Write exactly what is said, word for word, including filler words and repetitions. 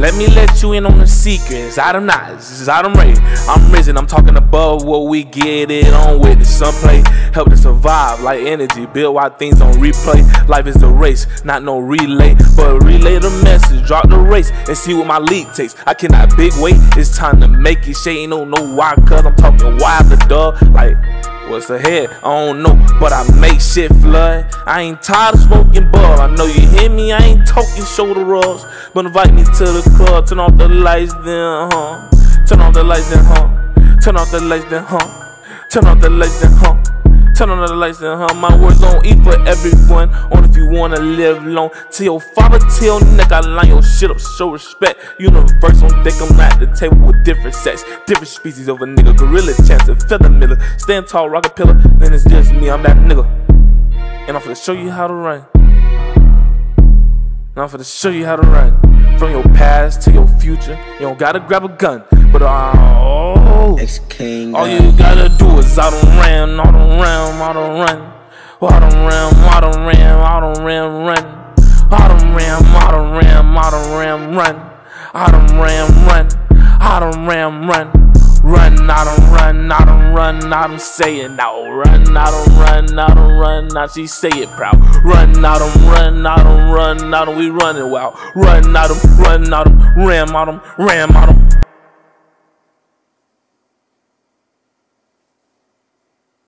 Let me let you in on the secrets. Atumrun, Atumrun. I'm risen, I'm talking above what we get it on with. The sunplay help to survive like energy. Build while things on replay. Life is a race, not no relay, but relay the message. Drop the race and see what my league takes. I cannot big wait, it's time to make it. Shit ain't no know why, cause I'm talking wild the dog. Like, what's ahead? I don't know, but I make shit flood. I ain't tired of smoking bud. I know you hear me, I ain't talking shoulder rubs, but invite me to the club. Turn off the lights, then huh? Turn off the lights, then huh? Turn off the lights, then huh? Turn off the lights, then huh? Turn on the lights, then huh? My words don't eat for everyone. Only if you wanna live long. Till your father, till neck, I line your shit up, show respect. Universe don't think I'm at the table with different sex, different species of a nigga. Gorilla chance and feather miller. Stand tall, rock a pillar. Then it's just me, I'm that nigga. And I'm finna show you how to run. And I'm finna show you how to run. From your past to your future. You don't gotta grab a gun, but oh, Ex-King, all you gotta do is Atumrun, Atumrun, Atumrun, Atumrun, Atumrun, Atumrun, run, Atumrun, Atumrun, Atumrun, run, Atumrun, run, Atumrun, run. Run, Atumrun, Atumrun, Atum say it now. Run, Atumrun, Atumrun, now she say it proud. Run, Atumrun, Atumrun, Atum, we running wild. Run, Atum, run, Atum, ram, Atum, ram, Atum.